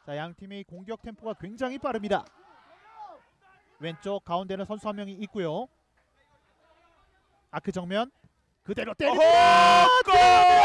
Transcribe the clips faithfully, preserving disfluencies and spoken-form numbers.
자, 양 팀의 공격 템포가 굉장히 빠릅니다. 왼쪽 가운데는 선수 한 명이 있고요. 아크 정면 그대로 때립니다. 골!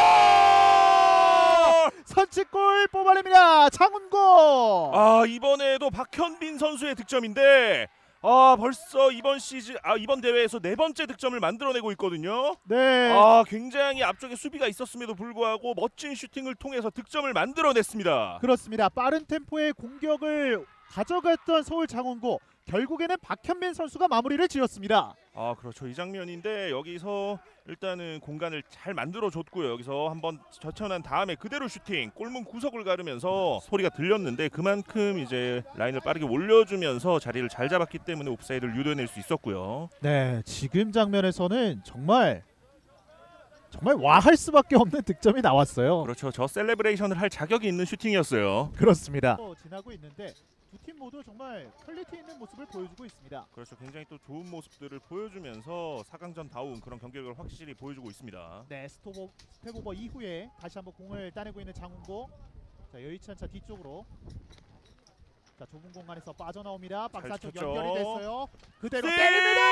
선취골 뽑아냅니다. 장훈고. 아, 이번에도 박현빈 선수의 득점인데 아, 벌써 이번 시즌 아 이번 대회에서 네 번째 득점을 만들어내고 있거든요. 네. 아, 굉장히 앞쪽에 수비가 있었음에도 불구하고 멋진 슈팅을 통해서 득점을 만들어냈습니다. 그렇습니다. 빠른 템포의 공격을 가져갔던 서울 장원고, 결국에는 박현빈 선수가 마무리를 지었습니다. 아, 그렇죠. 이 장면인데 여기서 일단은 공간을 잘 만들어줬고요. 여기서 한번 젖혀난 다음에 그대로 슈팅, 골문 구석을 가르면서 소리가 들렸는데 그만큼 이제 라인을 빠르게 올려주면서 자리를 잘 잡았기 때문에 옵사이드를 유도해낼 수 있었고요. 네, 지금 장면에서는 정말 정말 와할 수밖에 없는 득점이 나왔어요. 그렇죠. 저 셀레브레이션을 할 자격이 있는 슈팅이었어요. 그렇습니다. 어, 지나고 있는데 두 팀 모두 정말 퀄리티 있는 모습을 보여주고 있습니다. 그렇죠. 굉장히 또 좋은 모습들을 보여주면서 사 강전 다운 그런 경기력을 확실히 보여주고 있습니다. 네, 스톱오, 스텝오버 이후에 다시 한번 공을 따내고 있는 장훈고. 자, 여의치 않자 뒤쪽으로. 자, 좁은 공간에서 빠져나옵니다. 박스 안쪽 쳤죠. 연결이 됐어요. 그대로 띵! 때립니다.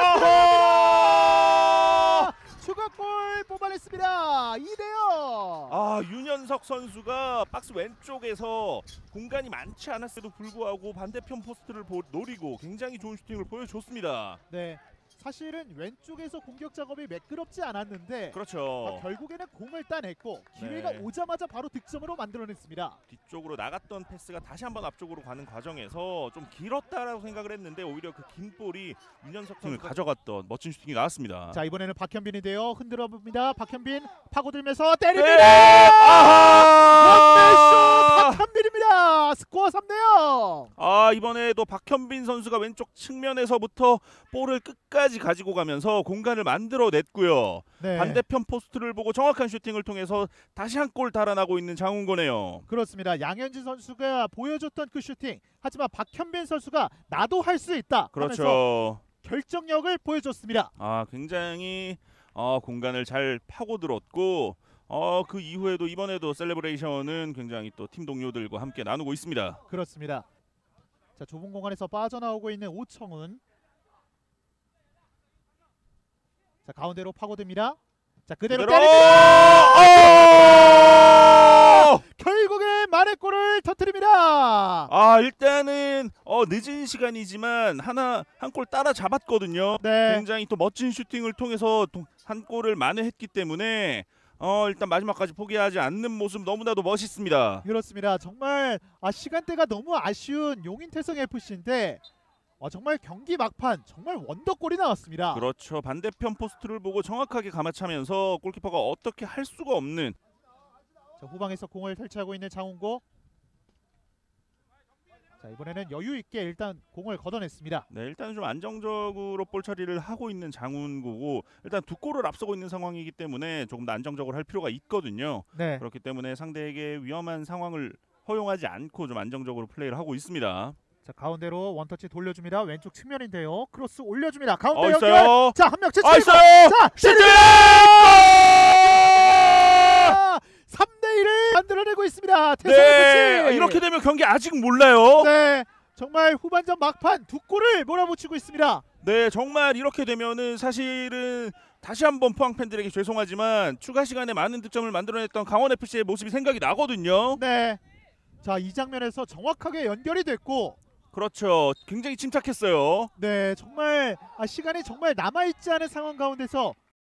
아하! 추가골 뽑아냈습니다. 이 대 영. 아, 윤현석 선수가 박스 왼쪽에서 공간이 많지 않았음에도 불구하고 반대편 포스트를 보, 노리고 굉장히 좋은 슈팅을 보여줬습니다. 네, 사실은 왼쪽에서 공격 작업이 매끄럽지 않았는데 그렇죠. 아, 결국에는 공을 따냈고 기회가 네. 오자마자 바로 득점으로 만들어냈습니다. 뒤쪽으로 나갔던 패스가 다시 한번 앞쪽으로 가는 과정에서 좀 길었다라고 생각을 했는데 오히려 그 긴 볼이 윤현석 선수가 가져갔던 멋진 슈팅이 나왔습니다. 자, 이번에는 박현빈인데요. 흔들어 봅니다. 박현빈 파고들면서 네! 때립니다. 아하! 박현빈입니다. 스코어 삼 대 영. 아, 이번에도 박현빈 선수가 왼쪽 측면에서부터 볼을 끝까지 가지고 가면서 공간을 만들어냈고요. 네, 반대편 포스트를 보고 정확한 슈팅을 통해서 다시 한 골 달아나고 있는 장훈고네요. 그렇습니다. 양현진 선수가 보여줬던 그 슈팅. 하지만 박현빈 선수가 나도 할 수 있다 하면서 그렇죠. 결정력을 보여줬습니다. 아, 굉장히 어, 공간을 잘 파고들었고 어, 그 이후에도 이번에도 셀레브레이션은 굉장히 또 팀 동료들과 함께 나누고 있습니다. 그렇습니다. 자, 좁은 공간에서 빠져나오고 있는 오청은. 자, 가운데로 파고듭니다. 자, 그대로, 그대로! 때립니다. 어! 결국에 만회골을 터뜨립니다. 아, 일단은 어, 늦은 시간이지만 하나 한 골 따라 잡았거든요. 네, 굉장히 또 멋진 슈팅을 통해서 한 골을 만회했기 때문에 어, 일단 마지막까지 포기하지 않는 모습 너무나도 멋있습니다. 그렇습니다. 정말 아, 시간대가 너무 아쉬운 용인태성 에프씨인데 아, 정말 경기 막판 정말 원더골이 나왔습니다. 그렇죠. 반대편 포스트를 보고 정확하게 감아차면서 골키퍼가 어떻게 할 수가 없는. 자, 후방에서 공을 탈취하고 있는 장훈고. 자, 이번에는 여유 있게 일단 공을 걷어냈습니다. 네, 일단 좀 안정적으로 볼 처리를 하고 있는 장훈고고 일단 두 골을 앞서고 있는 상황이기 때문에 조금 더 안정적으로 할 필요가 있거든요. 네, 그렇기 때문에 상대에게 위험한 상황을 허용하지 않고 좀 안정적으로 플레이를 하고 있습니다. 자, 가운데로 원터치 돌려줍니다. 왼쪽 측면인데요. 크로스 올려줍니다. 가운데 어, 연결. 있어요. 자, 한 명 아, 채취고. 있어요. 자, 슈팅! 삼 대 일을 만들어내고 있습니다. 태성 네, 에프씨. 이렇게 되면 경기 아직 몰라요. 네, 정말 후반전 막판 두 골을 몰아붙이고 있습니다. 네, 정말 이렇게 되면은 사실은 다시 한번 포항 팬들에게 죄송하지만 추가 시간에 많은 득점을 만들어냈던 강원에프씨의 모습이 생각이 나거든요. 네, 자, 이 장면에서 정확하게 연결이 됐고, 그렇죠. 굉장히 침착했어요. 네, 정말 아, 시간이 정말 남아있지 않은 상황 가운데서